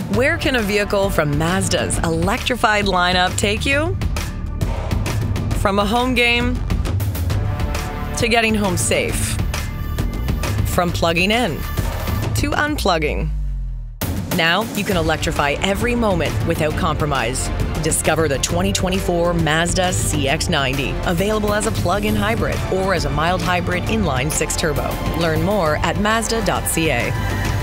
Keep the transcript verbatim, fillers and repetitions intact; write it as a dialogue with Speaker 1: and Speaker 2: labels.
Speaker 1: Where can a vehicle from Mazda's electrified lineup take you? From a home game to getting home safe. From plugging in to unplugging. Now you can electrify every moment without compromise. Discover the twenty twenty-four Mazda C X ninety, available as a plug-in hybrid or as a mild hybrid inline six turbo. Learn more at Mazda dot C A.